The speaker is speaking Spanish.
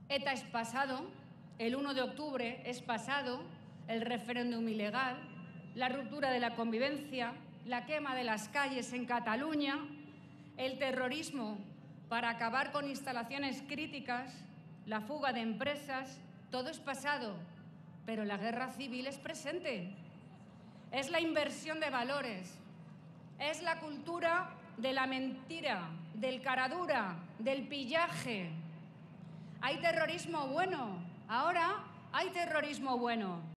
ETA es pasado, el 1 de octubre es pasado, el referéndum ilegal, la ruptura de la convivencia, la quema de las calles en Cataluña, el terrorismo para acabar con instalaciones críticas, la fuga de empresas, todo es pasado, pero la guerra civil es presente. Es la inversión de valores, es la cultura de la mentira, del caradura, del pillaje. Hay terrorismo bueno, ahora hay terrorismo bueno.